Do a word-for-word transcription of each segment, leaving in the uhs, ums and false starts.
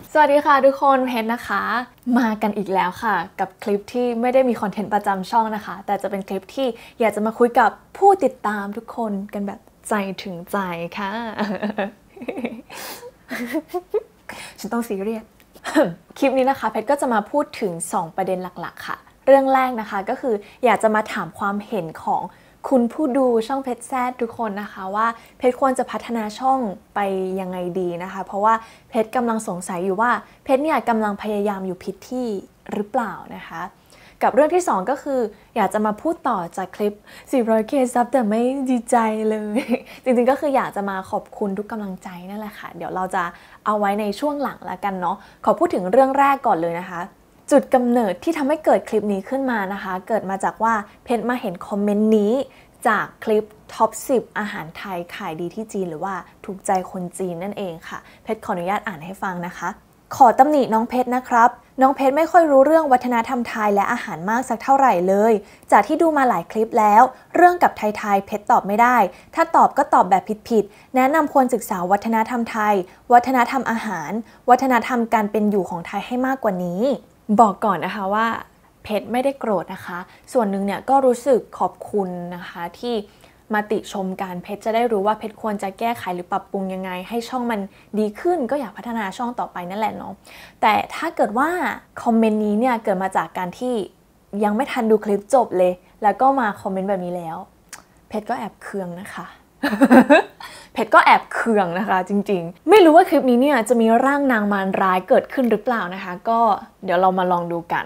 สวัสดีค่ะทุกคนเพชรนะคะมากันอีกแล้วค่ะกับคลิปที่ไม่ได้มีคอนเทนต์ประจำช่องนะคะแต่จะเป็นคลิปที่อยากจะมาคุยกับผู้ติดตามทุกคนกันแบบใจถึงใจค่ะ ฉันต้องซีเรียส คลิปนี้นะคะเพชรก็จะมาพูดถึงสองประเด็นหลักๆค่ะเรื่องแรกนะคะก็คืออยากจะมาถามความเห็นของคุณผู้ดูช่องเพชรแซดทุกคนนะคะว่าเพชรควรจะพัฒนาช่องไปยังไงดีนะคะเพราะว่าเพชรกำลังสงสัยอยู่ว่าเพชรเนี่ยกำลังพยายามอยู่ผิดที่หรือเปล่านะคะกับเรื่องที่สองก็คืออยากจะมาพูดต่อจากคลิปสี่ร้อยเค ซับแต่ไม่ดีใจเลย จริงๆก็คืออยากจะมาขอบคุณทุกกำลังใจนั่นแหละค่ะเดี๋ยวเราจะเอาไว้ในช่วงหลังละกันเนาะขอพูดถึงเรื่องแรกก่อนเลยนะคะจุดกำเนิดที่ทำให้เกิดคลิปนี้ขึ้นมานะคะเกิดมาจากว่าเพชรมาเห็นคอมเมนต์นี้จากคลิปท็อปสิบอาหารไทยขายดีที่จีนหรือว่าถูกใจคนจีนนั่นเองค่ะเพชรขออนุญาตอ่านให้ฟังนะคะขอตำหนิน้องเพชรนะครับน้องเพชรไม่ค่อยรู้เรื่องวัฒนธรรมไทยและอาหารมากสักเท่าไหร่เลยจากที่ดูมาหลายคลิปแล้วเรื่องกับไทยๆเพชรตอบไม่ได้ถ้าตอบก็ตอบแบบผิดๆแนะนำควรศึกษาวัฒนธรรมไทยวัฒนธรรมอาหารวัฒนธรรมการเป็นอยู่ของไทยให้มากกว่านี้บอกก่อนนะคะว่าเพชรไม่ได้โกรธนะคะส่วนหนึ่งเนี่ยก็รู้สึกขอบคุณนะคะที่มาติชมการเพชรจะได้รู้ว่าเพชรควรจะแก้ไขหรือปรับปรุงยังไงให้ช่องมันดีขึ้นก็อยากพัฒนาช่องต่อไปนั่นแหละเนาะแต่ถ้าเกิดว่าคอมเมนต์นี้เนี่ยเกิดมาจากการที่ยังไม่ทันดูคลิปจบเลยแล้วก็มาคอมเมนต์แบบนี้แล้วเพชรก็แอบเคืองนะคะ เพชรก็แอบเคืองนะคะจริงๆไม่รู้ว่าคลิปนี้เนี่ยจะมีร่างนางมารร้ายเกิดขึ้นหรือเปล่านะคะก็เดี๋ยวเรามาลองดูกัน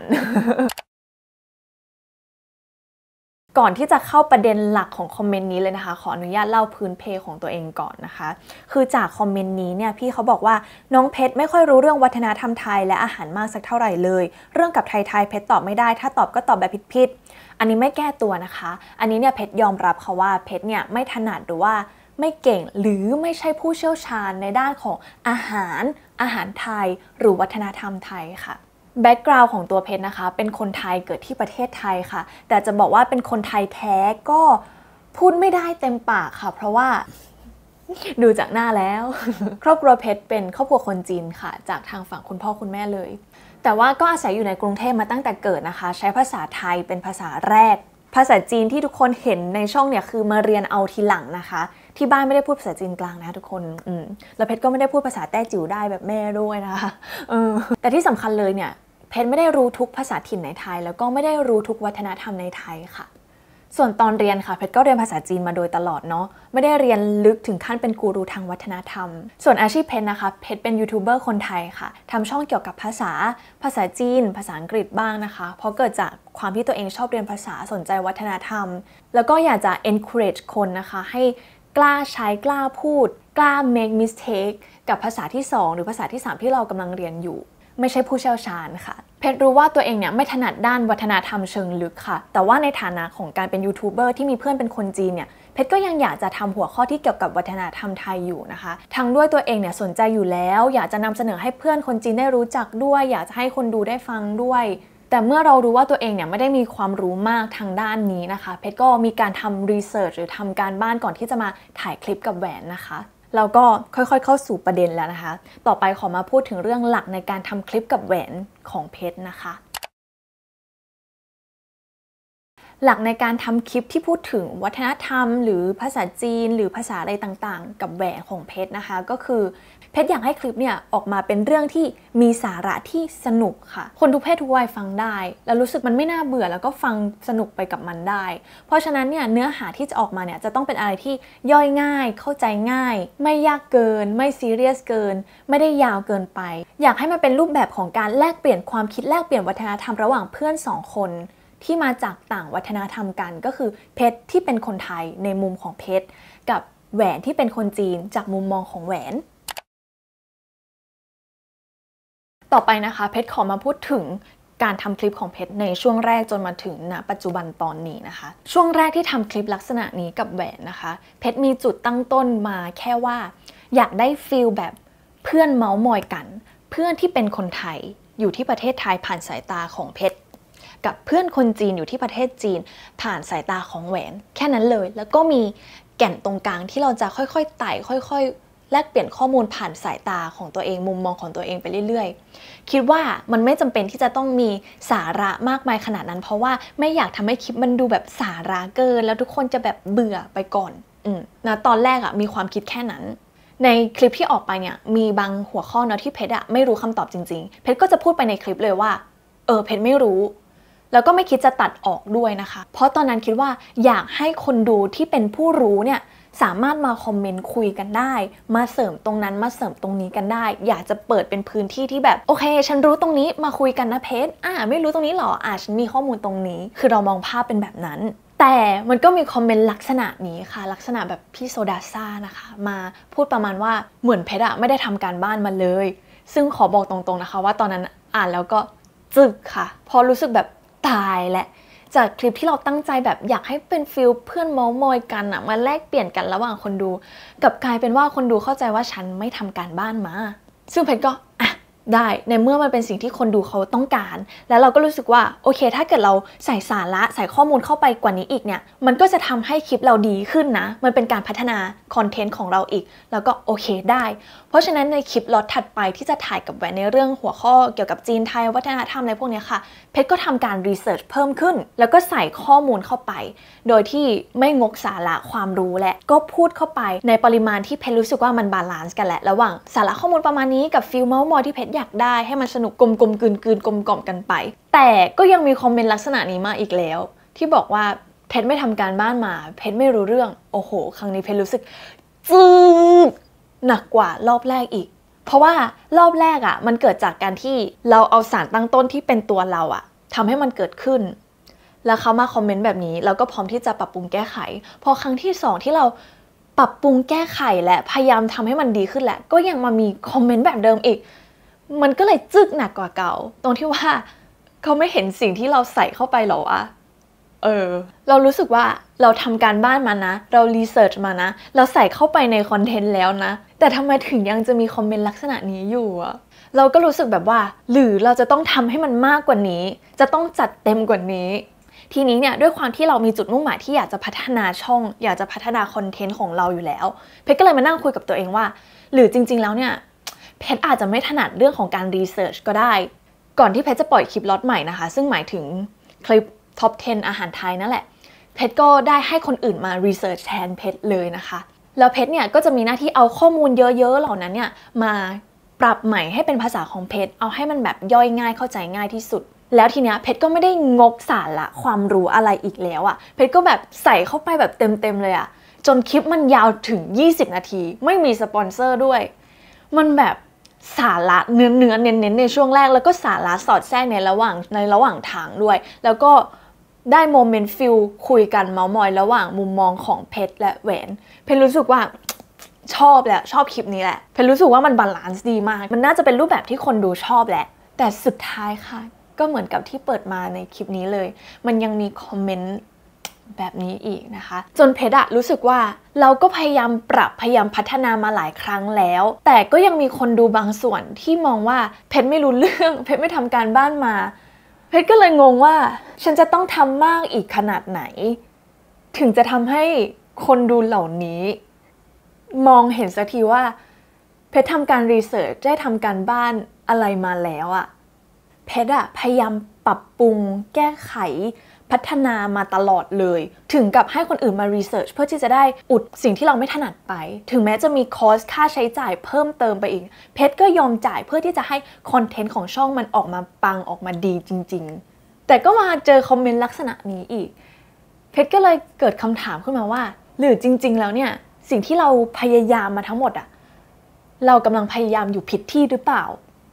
ก่อนที่จะเข้าประเด็นหลักของคอมเมนต์นี้เลยนะคะขออนุญาตเล่าพื้นเพของตัวเองก่อนนะคะคือจากคอมเมนต์นี้เนี่ยพี่เขาบอกว่าน้องเพชรไม่ค่อยรู้เรื่องวัฒนธรรมไทยและอาหารมากสักเท่าไหร่เลยเรื่องกับไทยๆเพชรตอบไม่ได้ถ้าตอบก็ตอบแบบผิดๆอันนี้ไม่แก้ตัวนะคะอันนี้เนี่ยเพชรยอมรับค่ะว่าเพชรเนี่ยไม่ถนัดหรือว่าไม่เก่งหรือไม่ใช่ผู้เชี่ยวชาญในด้านของอาหารอาหารไทยหรือวัฒนธรรมไทยค่ะแบ็กกราวด์ของตัวเพชรนะคะเป็นคนไทยเกิดที่ประเทศไทยค่ะแต่จะบอกว่าเป็นคนไทยแท้ก็พูดไม่ได้เต็มปากค่ะเพราะว่าดูจากหน้าแล้ว ครอบครัวเพชรเป็นครอบครัวคนจีนค่ะจากทางฝั่งคุณพ่อคุณแม่เลยแต่ว่าก็อาศัยอยู่ในกรุงเทพมาตั้งแต่เกิดนะคะใช้ภาษาไทยเป็นภาษาแรกภาษาจีนที่ทุกคนเห็นในช่องเนี่ยคือมาเรียนเอาทีหลังนะคะที่บ้านไม่ได้พูดภาษาจีนกลางนะทุกคนอืมแล้วเพชรก็ไม่ได้พูดภาษาแต้จิ๋วได้แบบแม่ด้วยนะคะเออแต่ที่สำคัญเลยเนี่ยเพชรไม่ได้รู้ทุกภาษาถิ่นในไทยแล้วก็ไม่ได้รู้ทุกวัฒนธรรมในไทยค่ะส่วนตอนเรียนค่ะเพชรก็เรียนภาษาจีนมาโดยตลอดเนาะไม่ได้เรียนลึกถึงขั้นเป็นกูรูทางวัฒนธรรมส่วนอาชีพเพชรนะคะเพชรเป็นยูทูบเบอร์คนไทยค่ะทำช่องเกี่ยวกับภาษาภาษาจีนภาษาอังกฤษบ้างนะคะเพราะเกิดจากความที่ตัวเองชอบเรียนภาษาสนใจวัฒนธรรมแล้วก็อยากจะ encourage คนนะคะให้กล้าใช้กล้าพูดกล้า make mistake กับภาษาที่สองหรือภาษาที่สามที่เรากำลังเรียนอยู่ไม่ใช่ผู้เชี่ยวชาญค่ะเพชรรู้ว่าตัวเองเนี่ยไม่ถนัดด้านวัฒนธรรมเชิงลึกค่ะแต่ว่าในฐานะของการเป็นยูทูบเบอร์ที่มีเพื่อนเป็นคนจีนเนี่ยเพชรก็ยังอยากจะทำหัวข้อที่เกี่ยวกับวัฒนธรรมไทยอยู่นะคะทั้งด้วยตัวเองเนี่ยสนใจอยู่แล้วอยากจะนำเสนอให้เพื่อนคนจีนได้รู้จักด้วยอยากจะให้คนดูได้ฟังด้วยแต่เมื่อเรารู้ว่าตัวเองเนี่ยไม่ได้มีความรู้มากทางด้านนี้นะคะเพชรก็มีการทำรีเสิร์ชหรือทำการบ้านก่อนที่จะมาถ่ายคลิปกับแหวนนะคะเราก็ค่อยๆเข้าสู่ประเด็นแล้วนะคะต่อไปขอมาพูดถึงเรื่องหลักในการทำคลิปกับแหวนของเพชรนะคะหลักในการทำคลิปที่พูดถึงวัฒนธรรมหรือภาษาจีนหรือภาษาอะไรต่างๆกับแหวนของเพชรนะคะก็คือเพชรอยากให้คลิปเนี่ยออกมาเป็นเรื่องที่มีสาระที่สนุกค่ะคนทุกเพศทุกวัยฟังได้แล้วรู้สึกมันไม่น่าเบื่อแล้วก็ฟังสนุกไปกับมันได้เพราะฉะนั้นเนี่ยเนื้อหาที่จะออกมาเนี่ยจะต้องเป็นอะไรที่ย่อยง่ายเข้าใจง่ายไม่ยากเกินไม่ซีเรียสเกินไม่ได้ยาวเกินไปอยากให้มันเป็นรูปแบบของการแลกเปลี่ยนความคิดแลกเปลี่ยนวัฒนธรรมระหว่างเพื่อนสองคนที่มาจากต่างวัฒนธรรมกันก็คือเพชรที่เป็นคนไทยในมุมของเพชรกับแหวนที่เป็นคนจีนจากมุมมองของแหวนต่อไปนะคะเพชรขอมาพูดถึงการทำคลิปของเพชรในช่วงแรกจนมาถึงณปัจจุบันตอนนี้นะคะช่วงแรกที่ทำคลิปลักษณะนี้กับแหวนนะคะเพชรมีจุดตั้งต้นมาแค่ว่าอยากได้ฟีลแบบเพื่อนเมาส์มอยกันเพื่อนที่เป็นคนไทยอยู่ที่ประเทศไทยผ่านสายตาของเพชรกับเพื่อนคนจีนอยู่ที่ประเทศจีนผ่านสายตาของแหวนแค่นั้นเลยแล้วก็มีแก่นตรงกลางที่เราจะค่อยๆไต่ค่อยแลกเปลี่ยนข้อมูลผ่านสายตาของตัวเองมุมมองของตัวเองไปเรื่อยๆคิดว่ามันไม่จำเป็นที่จะต้องมีสาระมากมายขนาดนั้นเพราะว่าไม่อยากทำให้คลิปมันดูแบบสาระเกินแล้วทุกคนจะแบบเบื่อไปก่อนอืมนะตอนแรกอะมีความคิดแค่นั้นในคลิปที่ออกไปเนี่ยมีบางหัวข้อเนาะที่เพชรอะไม่รู้คำตอบจริงๆเพชรก็จะพูดไปในคลิปเลยว่าเออเพชรไม่รู้แล้วก็ไม่คิดจะตัดออกด้วยนะคะเพราะตอนนั้นคิดว่าอยากให้คนดูที่เป็นผู้รู้เนี่ยสามารถมาคอมเมนต์คุยกันได้มาเสริมตรงนั้นมาเสริมตรงนี้กันได้อยากจะเปิดเป็นพื้นที่ที่แบบโอเคฉันรู้ตรงนี้มาคุยกันนะเพชรอ่าไม่รู้ตรงนี้หรออ่าฉันมีข้อมูลตรงนี้คือเรามองภาพเป็นแบบนั้นแต่มันก็มีคอมเมนต์ลักษณะนี้ค่ะลักษณะแบบพี่โซดาซ่านะคะมาพูดประมาณว่าเหมือนเพชรอะไม่ได้ทำการบ้านมาเลยซึ่งขอบอกตรงๆนะคะว่าตอนนั้นอ่านแล้วก็จึกค่ะพอรู้สึกแบบตายแหละจากคลิปที่เราตั้งใจแบบอยากให้เป็นฟิลเพื่อนเมาท์มอยกันอะมาแลกเปลี่ยนกันระหว่างคนดูกับกลายเป็นว่าคนดูเข้าใจว่าฉันไม่ทำการบ้านมาซึ่งเพชรก็อ่ะได้ในเมื่อมันเป็นสิ่งที่คนดูเขาต้องการแล้วเราก็รู้สึกว่าโอเคถ้าเกิดเราใส่สาระใส่ข้อมูลเข้าไปกว่านี้อีกเนี่ยมันก็จะทำให้คลิปเราดีขึ้นนะมันเป็นการพัฒนาคอนเทนต์ของเราอีกแล้วก็โอเคได้เพราะฉะนั้นในคลิปล็อตถัดไปที่จะถ่ายกับแหวนในเรื่องหัวข้อเกี่ยวกับจีนไทยวัฒนธรรมอะไรพวกนี้ค่ะเพชรก็ทำการรีเสิร์ชเพิ่มขึ้นแล้วก็ใส่ข้อมูลเข้าไปโดยที่ไม่งกสาระความรู้และก็พูดเข้าไปในปริมาณที่เพชรรู้สึกว่ามันบาลานซ์กันแหละระหว่างสาระข้อมูลประมาณนี้กับฟิลเมาท์มอยที่เพชรอยากได้ให้มันสนุกกลมกลมกลืนกลืนกลมกล่อมกันไปแต่ก็ยังมีคอมเมนต์ลักษณะนี้มาอีกแล้วที่บอกว่าเพชรไม่ทำการบ้านมาเพชรไม่รู้เรื่องโอ้โหครั้งนี้เพชรรู้สึกจืดหนักกว่ารอบแรกอีกเพราะว่ารอบแรกอ่ะมันเกิดจากการที่เราเอาสารตั้งต้นที่เป็นตัวเราอ่ะทำให้มันเกิดขึ้นแล้วเขามาคอมเมนต์แบบนี้เราก็พร้อมที่จะปรับปรุงแก้ไขพอครั้งที่สองที่เราปรับปรุงแก้ไขและพยายามทำให้มันดีขึ้นแหละก็ยังมามีคอมเมนต์แบบเดิมอีกมันก็เลยจึกหนักกว่าเก่าตรงที่ว่าเขาไม่เห็นสิ่งที่เราใส่เข้าไปหรอวะเออเรารู้สึกว่าเราทำการบ้านมานะเรารีเสิร์ชมานะเราใส่เข้าไปในคอนเทนต์แล้วนะแต่ทำไมถึงยังจะมีคอมเมนต์ลักษณะนี้อยู่อะเราก็รู้สึกแบบว่าหรือเราจะต้องทำให้มันมากกว่านี้จะต้องจัดเต็มกว่านี้ทีนี้เนี่ยด้วยความที่เรามีจุดมุ่งหมายที่อยากจะพัฒนาช่องอยากจะพัฒนาคอนเทนต์ของเราอยู่แล้วเพชรก็เลยมานั่งคุยกับตัวเองว่าหรือจริงๆแล้วเนี่ยเพชรอาจจะไม่ถนัดเรื่องของการรีเสิร์ชก็ได้ก่อนที่เพชรจะปล่อยคลิปล็อตใหม่นะคะซึ่งหมายถึงคลิปท็อปสิบอาหารไทยนั่นแหละเพชรก็ได้ให้คนอื่นมารีเสิร์ชแทนเพชรเลยนะคะแล้วเพชรเนี่ยก็จะมีหน้าที่เอาข้อมูลเยอะๆเหล่านั้นเนี่ยมาปรับใหม่ให้เป็นภาษาของเพชรเอาให้มันแบบย่อยง่ายเข้าใจง่ายที่สุดแล้วทีเนี้ยเพชรก็ไม่ได้งกสาระความรู้อะไรอีกแล้วอะเพชรก็แบบใส่เข้าไปแบบเต็มๆเลยอะจนคลิปมันยาวถึงยี่สิบนาทีไม่มีสปอนเซอร์ด้วยมันแบบสาระเนื้อเนื้อเน้นๆในช่วงแรกแล้วก็สาระสอดแทรกในระหว่างในระหว่างทางด้วยแล้วก็ได้โมเมนต์ฟิลคุยกันเมาท์มอยระหว่างมุมมองของเพชรและแหวนเพชรรู้สึกว่าชอบแหละชอบคลิปนี้แหละเพชรรู้สึกว่ามันบาลานซ์ดีมากมันน่าจะเป็นรูปแบบที่คนดูชอบแหละแต่สุดท้ายค่ะก็เหมือนกับที่เปิดมาในคลิปนี้เลยมันยังมีคอมเมนต์แบบนี้อีกนะคะจนเพชรอะรู้สึกว่าเราก็พยายามปรับพยายามพัฒนามาหลายครั้งแล้วแต่ก็ยังมีคนดูบางส่วนที่มองว่าเพชรไม่รู้เรื่องเพชรไม่ทำการบ้านมาเพชรก็เลยงงว่าฉันจะต้องทำมากอีกขนาดไหนถึงจะทำให้คนดูเหล่านี้มองเห็นสักทีว่าเพชรทำการรีเสิร์ชได้ทำการบ้านอะไรมาแล้วอะเพชรอะพยายามปรับปรุงแก้ไขพัฒนามาตลอดเลยถึงกับให้คนอื่นมารีเสิร์ชเพื่อที่จะได้อุดสิ่งที่เราไม่ถนัดไปถึงแม้จะมีคอสค่าใช้จ่ายเพิ่มเติมไปอีกเพชรก็ยอมจ่ายเพื่อที่จะให้คอนเทนต์ของช่องมันออกมาปังออกมาดีจริงๆแต่ก็มาเจอคอมเมนต์ลักษณะนี้อีกเพชรก็เลยเกิดคำถามขึ้นมาว่าหรือจริงๆแล้วเนี่ยสิ่งที่เราพยายามมาทั้งหมดอะเรากำลังพยายามอยู่ผิดที่หรือเปล่า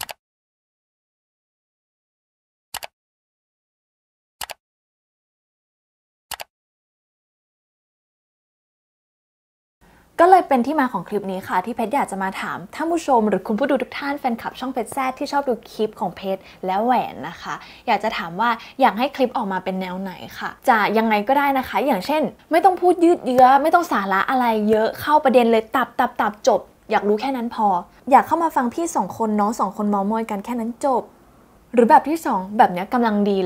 ก็เลยเป็นที่มาของคลิปนี้ค่ะที่เพชรอยากจะมาถามท่านผู้ชมหรือคุณผู้ดูทุกท่านแฟนคลับช่องเพชรแซดที่ชอบดูคลิปของเพชรและแหวนนะคะอยากจะถามว่าอยากให้คลิปออกมาเป็นแนวไหนค่ะจะยังไงก็ได้นะคะอย่างเช่นไม่ต้องพูดยืดเยื้อไม่ต้องสาระอะไรเยอะเข้าประเด็นเลยตับตับตับจบอยากรู้แค่นั้นพออยากเข้ามาฟังพี่สองคนน้องสองคนเมามอยกันแค่นั้นจบหรือแบบที่สองแบบนี้กำลังดีเลย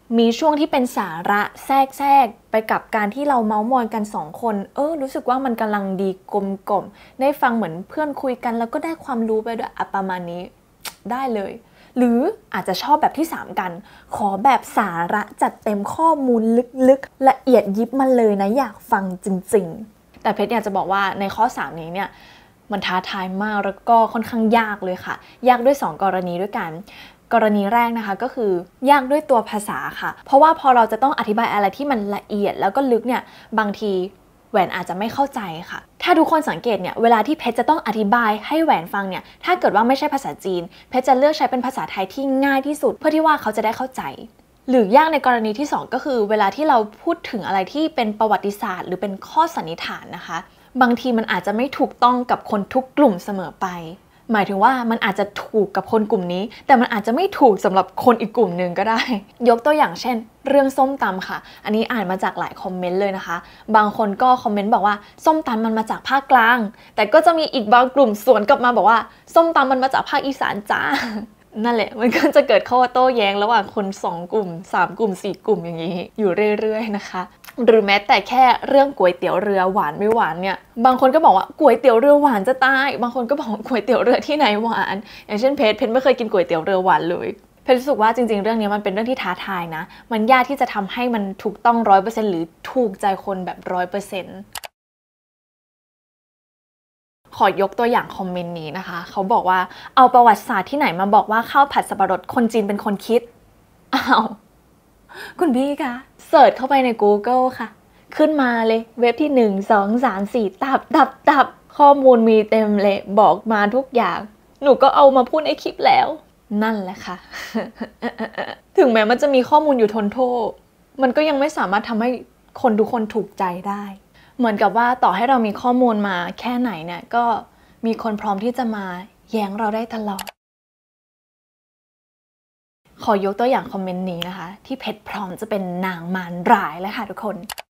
มีช่วงที่เป็นสาระแทรกแทรกไปกับการที่เราเมาส์มอยกันสองคนเออรู้สึกว่ามันกำลังดีกลมกล่อมได้ฟังเหมือนเพื่อนคุยกันแล้วก็ได้ความรู้ไปด้วยอะประมาณนี้ได้เลยหรืออาจจะชอบแบบที่สามกันขอแบบสาระจัดเต็มข้อมูลลึกๆละเอียดยิบมาเลยนะอยากฟังจริงๆแต่เพชรอยากจะบอกว่าในข้อสามนี้เนี่ยมันท้าทายมากแล้วก็ค่อนข้างยากเลยค่ะยากด้วยสองกรณีด้วยกันกรณีแรกนะคะก็คือยากด้วยตัวภาษาค่ะเพราะว่าพอเราจะต้องอธิบายอะไรที่มันละเอียดแล้วก็ลึกเนี่ยบางทีแหวนอาจจะไม่เข้าใจค่ะถ้าทุกคนสังเกตเนี่ยเวลาที่เพชรจะต้องอธิบายให้แหวนฟังเนี่ยถ้าเกิดว่าไม่ใช่ภาษาจีนเพชรจะเลือกใช้เป็นภาษาไทยที่ง่ายที่สุดเพื่อที่ว่าเขาจะได้เข้าใจหรือยากในกรณีที่สองก็คือเวลาที่เราพูดถึงอะไรที่เป็นประวัติศาสตร์หรือเป็นข้อสันนิษฐานนะคะบางทีมันอาจจะไม่ถูกต้องกับคนทุกกลุ่มเสมอไปหมายถึงว่ามันอาจจะถูกกับคนกลุ่มนี้แต่มันอาจจะไม่ถูกสำหรับคนอีกกลุ่มหนึ่งก็ได้ยกตัวอย่างเช่นเรื่องส้มตำค่ะอันนี้อ่านมาจากหลายคอมเมนต์เลยนะคะบางคนก็คอมเมนต์บอกว่าส้มตำมันมาจากภาคกลางแต่ก็จะมีอีกบางกลุ่มสวนกลับมาบอกว่าส้มตำมันมาจากภาคอีสานจ้านั่นแหละมันก็จะเกิดข้อโต้แย้งระหว่างคนสองกลุ่มสามกลุ่มสี่กลุ่มอย่างนี้อยู่เรื่อยๆนะคะหรือแม้แต่แค่เรื่องก๋วยเตี๋ยวเรือหวานไม่หวานเนี่ยบางคนก็บอกว่าก๋วยเตี๋ยวเรือหวานจะตายบางคนก็บอกก๋วยเตี๋ยวเรือที่ไหนหวานอย่างเช่นเพชรเพชรไม่เคยกินก๋วยเตี๋ยวเรือหวานเลยเพชรรู้สึกว่าจริงๆเรื่องนี้มันเป็นเรื่องที่ท้าทายนะมันยากที่จะทำให้มันถูกต้อง ร้อยเปอร์เซ็นต์ หรือถูกใจคนแบบ ร้อยเปอร์เซ็นต์ ขอยกตัวอย่างคอมเมนต์นี้นะคะเขาบอกว่าเอาประวัติศาสตร์ที่ไหนมาบอกว่าข้าวผัดสับปะรดคนจีนเป็นคนคิดอ้าวคุณพี่คะเสิร์ชเข้าไปใน Google ค่ะขึ้นมาเลยเว็บที่หนึ่ง สอง สาม สี่ตับตับตับข้อมูลมีเต็มเลยบอกมาทุกอย่างหนูก็เอามาพูดในคลิปแล้วนั่นแหละค่ะ ถึงแม้มันจะมีข้อมูลอยู่ทนโทษมันก็ยังไม่สามารถทำให้คนทุกคนถูกใจได้เหมือนกับว่าต่อให้เรามีข้อมูลมาแค่ไหนเนี่ยก็มีคนพร้อมที่จะมาแย้งเราได้ตลอดขอยกตัวอย่างคอมเมนต์นี้นะคะที่เพชรพร้อมจะเป็นนางมารร้ายแล้วค่ะทุกคน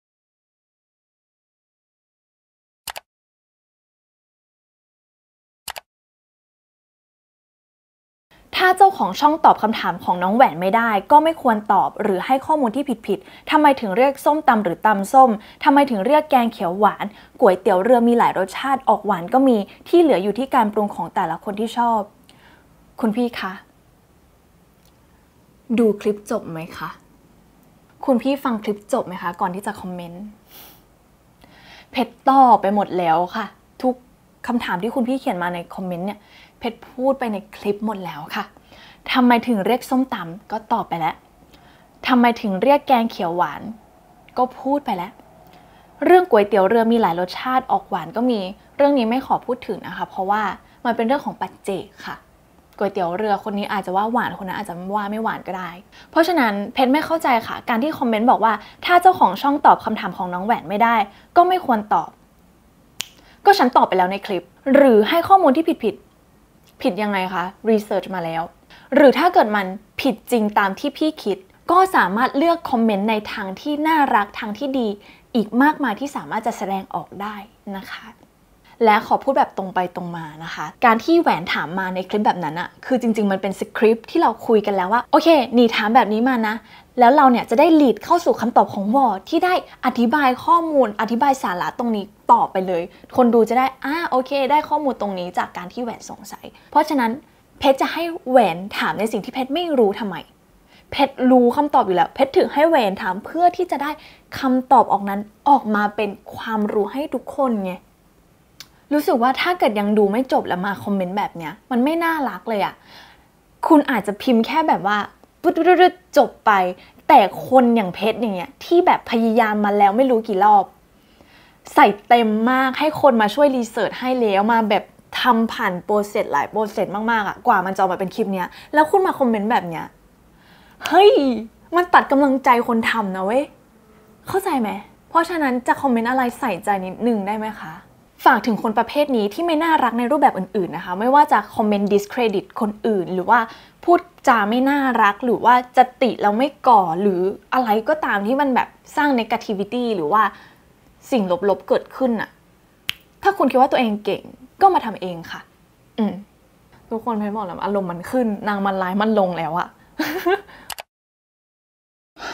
ถ้าเจ้าของช่องตอบคำถามของน้องแหวนไม่ได้ก็ไม่ควรตอบหรือให้ข้อมูลที่ผิดๆทำไมถึงเรียกส้มตำหรือตำส้มทำไมถึงเรียกแกงเขียวหวานก๋วยเตี๋ยวเรือมีหลายรสชาติออกหวานก็มีที่เหลืออยู่ที่การปรุงของแต่ละคนที่ชอบคุณพี่คะดูคลิปจบไหมคะคุณพี่ฟังคลิปจบไหมคะก่อนที่จะคอมเมนต์เพชรตอบไปหมดแล้วค่ะทุกคำถามที่คุณพี่เขียนมาในคอมเมนต์เนี่ยเพชรพูดไปในคลิปหมดแล้วค่ะทำไมถึงเรียกส้มตำก็ตอบไปแล้วทำไมถึงเรียกแกงเขียวหวานก็พูดไปแล้วเรื่องก๋วยเตี๋ยวเรือมีหลายรสชาติออกหวานก็มีเรื่องนี้ไม่ขอพูดถึงนะคะเพราะว่ามันเป็นเรื่องของปัจเจกค่ะก๋วยเตี๋ยวเรือคนนี้อาจจะว่าหวานคนนั้นอาจจะว่าไม่หวานก็ได้เพราะฉะนั้นเพชรไม่เข้าใจค่ะการที่คอมเมนต์บอกว่าถ้าเจ้าของช่องตอบคำถามของน้องแหวนไม่ได้ก็ไม่ควรตอบก็ฉันตอบไปแล้วในคลิปหรือให้ข้อมูลที่ผิดผิดผิดยังไงคะรีเสิร์ชมาแล้วหรือถ้าเกิดมันผิดจริงตามที่พี่คิดก็สามารถเลือกคอมเมนต์ในทางที่น่ารักทางที่ดีอีกมากมายที่สามารถจะแสดงออกได้นะคะและขอพูดแบบตรงไปตรงมานะคะการที่แหวนถามมาในคลิปแบบนั้นอะคือจริงๆมันเป็นสคริปต์ที่เราคุยกันแล้วว่าโอเคนี่ถามแบบนี้มานะแล้วเราเนี่ยจะได้ลีดเข้าสู่คำตอบของวอร์ที่ได้อธิบายข้อมูลอธิบายสาระตรงนี้ต่อไปเลยคนดูจะได้อ่าโอเคได้ข้อมูลตรงนี้จากการที่แหวนสงสัยเพราะฉะนั้นเพชรจะให้แหวนถามในสิ่งที่เพชรไม่รู้ทำไมเพชรรู้คำตอบอยู่แล้วเพชรถึงให้แหวนถามเพื่อที่จะได้คำตอบออกนั้นออกมาเป็นความรู้ให้ทุกคนไงรู้สึกว่าถ้าเกิดยังดูไม่จบแล้วมาคอมเมนต์แบบเนี้ยมันไม่น่ารักเลยอะคุณอาจจะพิมพ์แค่แบบว่าปุ๊ดๆๆจบไปแต่คนอย่างเพชรอย่างเงี้ยที่แบบพยายามมาแล้วไม่รู้กี่รอบใส่เต็มมากให้คนมาช่วยรีเสิร์ชให้แล้วมาแบบทำผ่านโปรเซสหลายโปรเซสมากๆอะกว่ามันจะออกมาเป็นคลิปเนี้ยแล้วคุณมาคอมเมนต์แบบเนี้ยเฮ้ยมันตัดกำลังใจคนทำนะเว้ยเข้าใจไหมเพราะฉะนั้นจะคอมเมนต์อะไรใส่ใจนิดนึงได้ไหมคะฝากถึงคนประเภทนี้ที่ไม่น่ารักในรูปแบบอื่นๆนะคะไม่ว่าจะคอมเมนต์ discredit คนอื่นหรือว่าพูดจาไม่น่ารักหรือว่าจะติแล้วไม่ก่อหรืออะไรก็ตามที่มันแบบสร้าง negativity หรือว่าสิ่งลบๆเกิดขึ้นน่ะถ้าคุณคิดว่าตัวเองเก่งก็มาทำเองค่ะอืมทุกคนเพชรบอกแล้วอารมณ์มันขึ้นนางมันร้ายมันลงแล้วอะ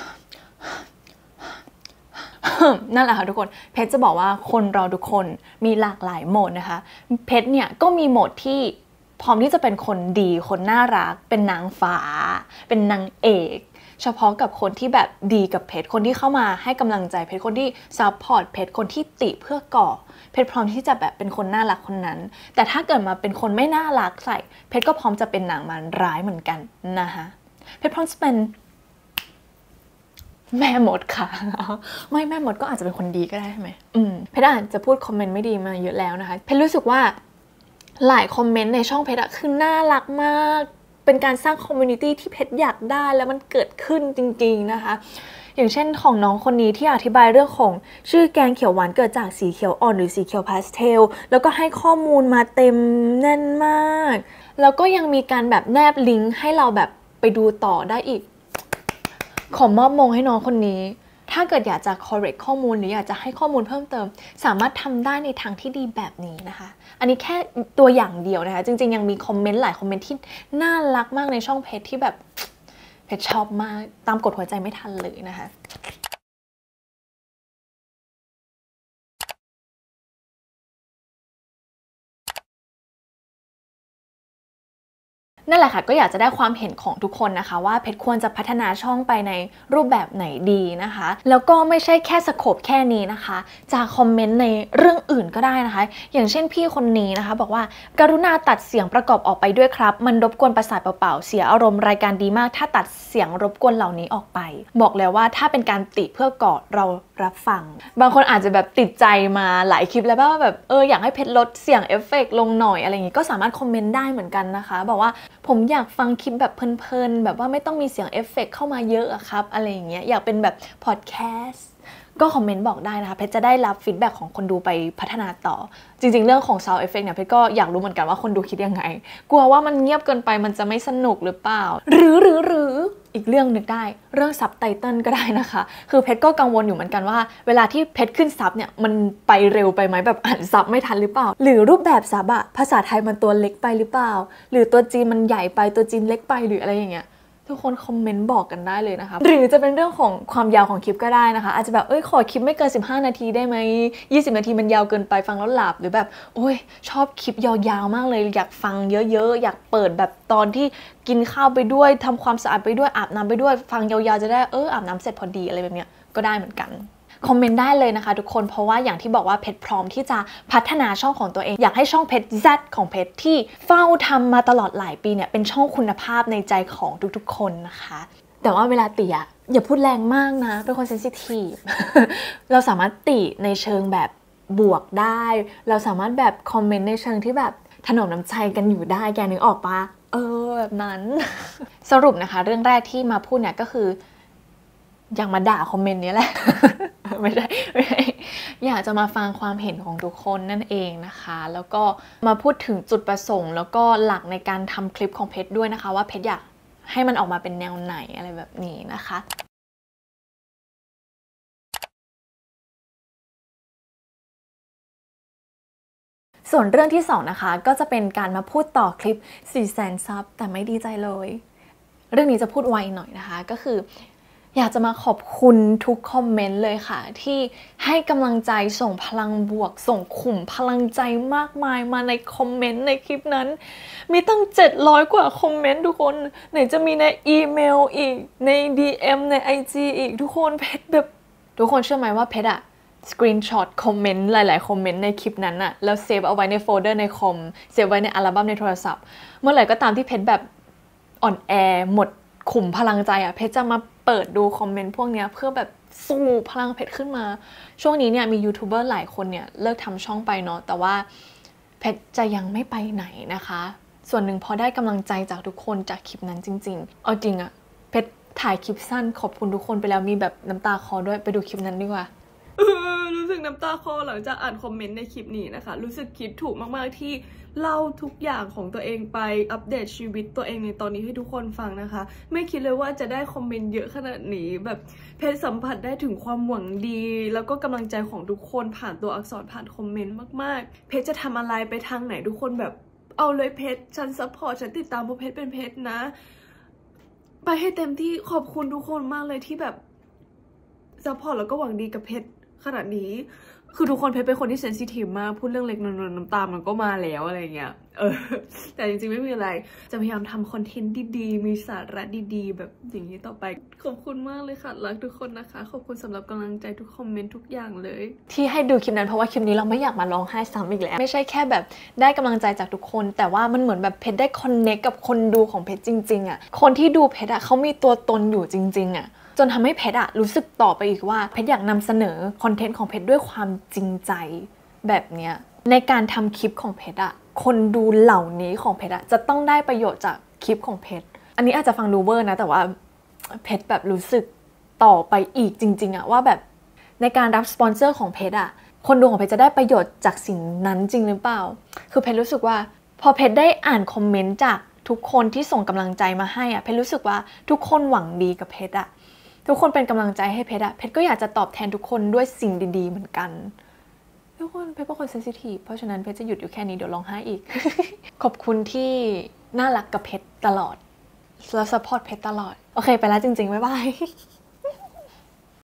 นั่นแหละค่ะทุกคนเพชรจะบอกว่าคนเราทุกคนมีหลากหลายโหมดนะคะเพชรเนี่ยก็มีโหมดที่พร้อมที่จะเป็นคนดีคนน่ารักเป็นนางฟ้าเป็นนางเอกเฉพาะกับคนที่แบบดีกับเพชรคนที่เข้ามาให้กำลังใจเพชรคนที่ซัพพอร์ตเพชรคนที่ติเพื่อก่อเพชรพร้อมที่จะแบบเป็นคนน่ารักคนนั้นแต่ถ้าเกิดมาเป็นคนไม่น่ารักใส่เพชรก็พร้อมจะเป็นนางมารร้ายเหมือนกันนะคะเพชรพร้อมจะเป็นแม่มดค่ะไม่แม่มดก็อาจจะเป็นคนดีก็ได้ใช่ไหมอืมเพชรอาจจะพูดคอมเมนต์ไม่ดีมาเยอะแล้วนะคะเพชรรู้สึกว่าหลายคอมเมนต์ในช่องเพชรอะคือน่ารักมากเป็นการสร้างคอมมูนิตี้ที่เพชรอยากได้แล้วมันเกิดขึ้นจริงๆนะคะอย่างเช่นของน้องคนนี้ที่อธิบายเรื่องของชื่อแกงเขียวหวานเกิดจากสีเขียวอ่อนหรือสีเขียวพาสเทลแล้วก็ให้ข้อมูลมาเต็มแน่นมากแล้วก็ยังมีการแบบแนบลิงก์ให้เราแบบไปดูต่อได้อีกขอมอบมงให้น้องคนนี้ถ้าเกิดอยากจะ correct ข้อมูลหรืออยากจะให้ข้อมูลเพิ่มเติมสามารถทำได้ในทางที่ดีแบบนี้นะคะอันนี้แค่ตัวอย่างเดียวนะคะจริงๆยังมีคอมเมนต์หลายคอมเมนต์ที่น่ารักมากในช่องเพจที่แบบเพจชอบมากตามกดหัวใจไม่ทันเลยนะคะนั่นแหละค่ะก็อยากจะได้ความเห็นของทุกคนนะคะว่าเพชรควรจะพัฒนาช่องไปในรูปแบบไหนดีนะคะแล้วก็ไม่ใช่แค่สโคปแค่นี้นะคะจะคอมเมนต์ในเรื่องอื่นก็ได้นะคะอย่างเช่นพี่คนนี้นะคะบอกว่ากรุณาตัดเสียงประกอบออกไปด้วยครับมันรบกวนประสาทเปล่าๆเสียอารมณ์รายการดีมากถ้าตัดเสียงรบกวนเหล่านี้ออกไปบอกเลยว่าถ้าเป็นการติเพื่อกอดเรารับฟังบางคนอาจจะแบบติดใจมาหลายคลิปแล้วว่าแบบเอออยากให้เพชรลดเสียงเอฟเฟกต์ลงหน่อยอะไรอย่างงี้ก็สามารถคอมเมนต์ได้เหมือนกันนะคะบอกว่าผมอยากฟังคลิปแบบเพลินๆแบบว่าไม่ต้องมีเสียงเอฟเฟกต์เข้ามาเยอะอะครับอะไรอย่างเงี้ยอยากเป็นแบบพอดแคสต์ก็คอมเมนต์บอกได้นะคะเพชรจะได้รับฟีดแบ็กของคนดูไปพัฒนาต่อจริงๆเรื่องของ Sound Effect เนี่ยเพชรก็อยากรู้เหมือนกันว่าคนดูคิดยังไงกลัวว่ามันเงียบเกินไปมันจะไม่สนุกหรือเปล่าหรือหรือหรืออีกเรื่องนึกได้เรื่องซับไตเติลก็ได้นะคะคือเพชรก็กังวลอยู่เหมือนกันว่าเวลาที่เพชรขึ้นซับเนี่ยมันไปเร็วไปไหมแบบอ่านซับไม่ทันหรือเปล่าหรือรูปแบบซับอะภาษาไทยมันตัวเล็กไปหรือเปล่าหรือตัวจีนมันใหญ่ไปตัวจีนเล็กไปหรืออะไรอย่างเงี้ยทุกคนคอมเมนต์บอกกันได้เลยนะคะหรือจะเป็นเรื่องของความยาวของคลิปก็ได้นะคะอาจจะแบบเอ้ยขอคลิปไม่เกินสิบห้านาทีได้ไหมยี่สิบนาทีมันยาวเกินไปฟังแล้วหลับหรือแบบโอ้ยชอบคลิปยาวๆมากเลยอยากฟังเยอะๆอยากเปิดแบบตอนที่กินข้าวไปด้วยทำความสะอาดไปด้วยอาบน้ำไปด้วยฟังยาวๆจะได้เอออาบน้ำเสร็จพอดีอะไรแบบเนี้ยก็ได้เหมือนกันคอมเมนต์ได้เลยนะคะทุกคนเพราะว่าอย่างที่บอกว่าเพชรพร้อมที่จะพัฒนาช่องของตัวเองอยากให้ช่องเพชร Z ของเพชรที่เฝ้าทำมาตลอดหลายปีเนี่ยเป็นช่องคุณภาพในใจของทุกๆคนนะคะแต่ว่าเวลาติอ่ะอย่าพูดแรงมากนะเป็นคนเซนซิทีฟ เราสามารถติในเชิงแบบบวกได้เราสามารถแบบคอมเมนต์ในเชิงที่แบบถนอมน้ำใจกันอยู่ได้แกนึกออกปะเออแบบนั้น สรุปนะคะเรื่องแรกที่มาพูดเนี่ยก็คืออยากมาด่าคอมเมนต์นี้แหละ ไม่ใช่ไม่ใช่อยากจะมาฟังความเห็นของทุกคนนั่นเองนะคะแล้วก็มาพูดถึงจุดประสงค์แล้วก็หลักในการทำคลิปของเพชรด้วยนะคะว่าเพชรอยากให้มันออกมาเป็นแนวไหนอะไรแบบนี้นะคะส่วนเรื่องที่สองนะคะก็จะเป็นการมาพูดต่อคลิปสี่แสนซับแต่ไม่ดีใจเลยเรื่องนี้จะพูดไวหน่อยนะคะก็คืออยากจะมาขอบคุณทุกคอมเมนต์เลยค่ะที่ให้กำลังใจส่งพลังบวกส่งขุมพลังใจมากมายมาในคอมเมนต์ในคลิปนั้นมีตั้งเจ็ดร้อยกว่าคอมเมนต์ทุกคนไหนจะมีในอีเมลอีกใน ดี เอ็ม ใน ไอ จี อีกทุกคนเพชรแบบทุกคนเชื่อไหมว่าเพชรอะสกรีนช็อตคอมเมนต์หลายๆคอมเมนต์ในคลิปนั้นอะแล้วเซฟเอาไว้ในโฟลเดอร์ในคอมเซฟไว้ในอัลบั้มในโทรศัพท์เมื่อไหร่ก็ตามที่เพชรแบบอ่อนแอหมดขุมพลังใจอะเพชรจะมาเปิดดูคอมเมนต์พวกนี้เพื่อแบบสู้พลังเพชรขึ้นมาช่วงนี้เนี่ยมียูทูบเบอร์หลายคนเนี่ยเลิกทำช่องไปเนาะแต่ว่าเพชรจะยังไม่ไปไหนนะคะส่วนหนึ่งพอได้กำลังใจจากทุกคนจากคลิปนั้นจริงๆเอาจริงอะเพชรถ่ายคลิปสั้นขอบคุณทุกคนไปแล้วมีแบบน้ำตาคลอด้วยไปดูคลิปนั้นดีกว่ารู้สึกน้ำตาคลอหลังจากอ่านคอมเมนต์ในคลิปนี้นะคะรู้สึกคิดถูกมากๆที่เล่าทุกอย่างของตัวเองไปอัปเดตชีวิตตัวเองในตอนนี้ให้ทุกคนฟังนะคะไม่คิดเลยว่าจะได้คอมเมนต์เยอะขนาดนี้แบบเพจสัมผัสได้ถึงความหวังดีแล้วก็กำลังใจของทุกคนผ่านตัวอักษรผ่านคอมเมนต์มากๆเพจจะทำอะไรไปทางไหนทุกคนแบบเอาเลยเพจฉันซัพพอร์ตฉันติดตามเพราะเพจเป็นเพจนะไปให้เต็มที่ขอบคุณทุกคนมากเลยที่แบบซัพพอร์ตแล้วก็หวังดีกับเพจขนาดนี้คือทุกคนเพชรเป็นคนที่เซนซิทีฟมากพูดเรื่องเล็กน้อยน้ำตามันก็มาแล้วอะไรเงี้ยเออแต่จริงๆไม่มีอะไรจะพยายามทำคอนเทนต์ดีๆมีสาระดีๆแบบอย่างนี้ต่อไปขอบคุณมากเลยค่ะรักทุกคนนะคะขอบคุณสำหรับกำลังใจทุกคอมเมนต์ทุกอย่างเลยที่ให้ดูคลิปนั้นเพราะว่าคลิปนี้เราไม่อยากมาร้องไห้ซ้ำอีกแล้วไม่ใช่แค่แบบได้กำลังใจจากทุกคนแต่ว่ามันเหมือนแบบเพชรได้คอนเนคกับคนดูของเพชรจริงๆอ่ะคนที่ดูเพชรอ่ะเขามีตัวตนอยู่จริงๆอ่ะจนทำให้เพชรอะรู้สึกต่อไปอีกว่าเพชรอยากนำเสนอคอนเทนต์ของเพชรด้วยความจริงใจแบบเนี้ยในการทำคลิปของเพชรอะคนดูเหล่านี้ของเพชรอะจะต้องได้ประโยชน์จากคลิปของเพชรอันนี้อาจจะฟังดูเวอร์นะแต่ว่าเพชรแบบรู้สึกต่อไปอีกจริงๆอะว่าแบบในการรับสปอนเซอร์ของเพชรอะคนดูของเพชรจะได้ประโยชน์จากสิ่งนั้นจริงหรือเปล่าคือเพชรรู้สึกว่าพอเพชรได้อ่านคอมเมนต์จากทุกคนที่ส่งกำลังใจมาให้อะเพชรรู้สึกว่าทุกคนหวังดีกับเพชรอะทุกคนเป็นกำลังใจให้เพชรอะเพชรก็อยากจะตอบแทนทุกคนด้วยสิ่งดีๆเหมือนกันทุกคนเพชรเป็นคนเซนซิทีฟเพราะฉะนั้นเพชรจะหยุดอยู่แค่นี้เดี๋ยวร้องไห้อีก ขอบคุณที่น่ารักกับเพชรตลอดแล้วซัพพอร์ตเพชรตลอดโอเคไปแล้วจริงๆบ๊ายบาย